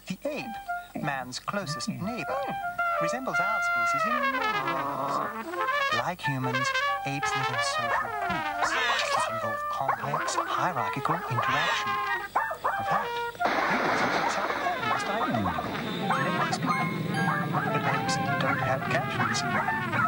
The ape, man's closest neighbor, resembles our species in many ways. Like humans, apes live in social groups that involve complex, hierarchical interaction. In fact, humans and apes are almost identical in many respects. But apes don't have captions.